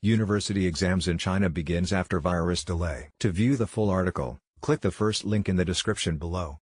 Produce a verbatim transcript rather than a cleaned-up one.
University exams in China begins after virus delay. To view the full article, click the first link in the description below.